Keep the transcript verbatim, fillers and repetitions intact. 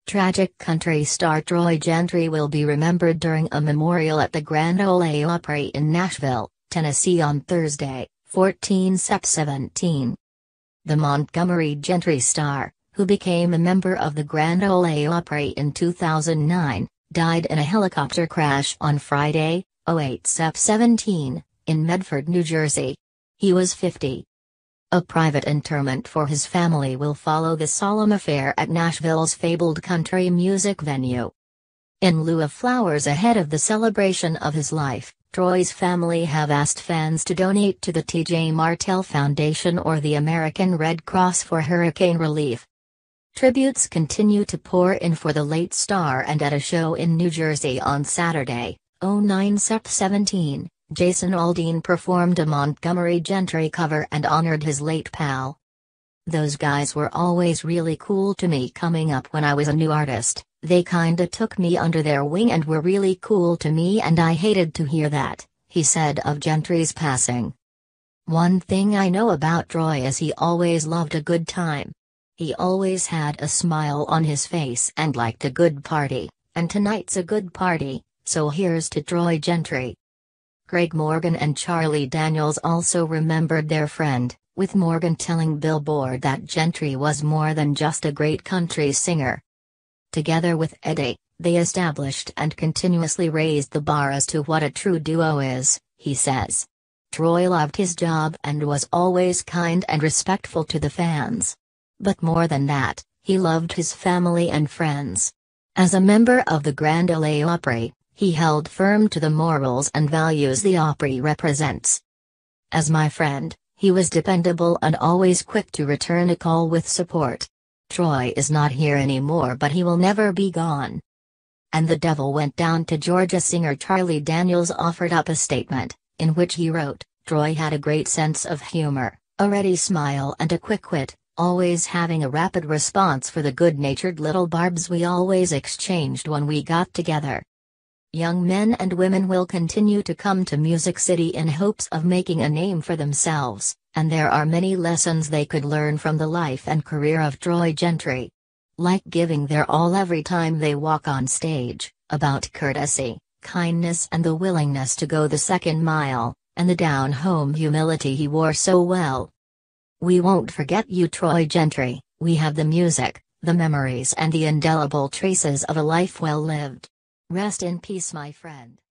Tragic country star Troy Gentry will be remembered during a memorial at the Grand Ole Opry in Nashville, Tennessee on Thursday, fourteen September seventeen. The Montgomery Gentry star, who became a member of the Grand Ole Opry in two thousand nine, died in a helicopter crash on Friday, eight September seventeen, in Medford, New Jersey. He was fifty. A private interment for his family will follow the solemn affair at Nashville's fabled country music venue. In lieu of flowers ahead of the celebration of his life, Troy's family have asked fans to donate to the T J Martell Foundation or the American Red Cross for hurricane relief. Tributes continue to pour in for the late star, and at a show in New Jersey on Saturday, nine September seventeen, Jason Aldean performed a Montgomery Gentry cover and honored his late pal. "Those guys were always really cool to me coming up when I was a new artist. They kinda took me under their wing and were really cool to me, and I hated to hear that," he said of Gentry's passing. "One thing I know about Troy is he always loved a good time. He always had a smile on his face and liked a good party, and tonight's a good party, so here's to Troy Gentry." Greg Morgan and Charlie Daniels also remembered their friend, with Morgan telling Billboard that Gentry was more than just a great country singer. Together with Eddie, they established and continuously raised the bar as to what a true duo is, he says. Troy loved his job and was always kind and respectful to the fans. But more than that, he loved his family and friends. As a member of the Grand Ole Opry, he held firm to the morals and values the Opry represents. "As my friend, he was dependable and always quick to return a call with support. Troy is not here anymore, but he will never be gone." And the devil went down to Georgia singer Charlie Daniels offered up a statement, in which he wrote, "Troy had a great sense of humor, a ready smile and a quick wit, always having a rapid response for the good-natured little barbs we always exchanged when we got together." Young men and women will continue to come to Music City in hopes of making a name for themselves, and there are many lessons they could learn from the life and career of Troy Gentry. Like giving their all every time they walk on stage, about courtesy, kindness and the willingness to go the second mile, and the down-home humility he wore so well. "We won't forget you, Troy Gentry. We have the music, the memories and the indelible traces of a life well lived. Rest in peace, my friend."